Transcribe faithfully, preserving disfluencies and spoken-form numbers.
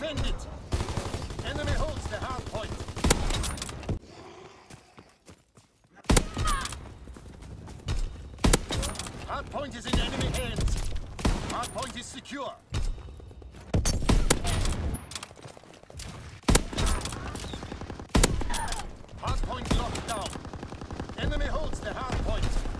Defend it! Enemy holds the hard point. Hard point is in enemy hands. Hard point is secure. Hard point locked down. Enemy holds the hard point.